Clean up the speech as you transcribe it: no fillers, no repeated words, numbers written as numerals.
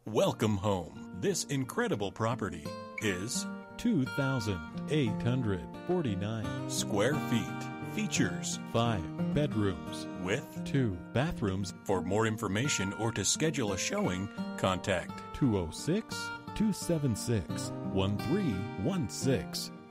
Welcome home. This incredible property is 2,849 square feet. Features 5 bedrooms with 2 bathrooms. For more information or to schedule a showing, contact 206 276 1316.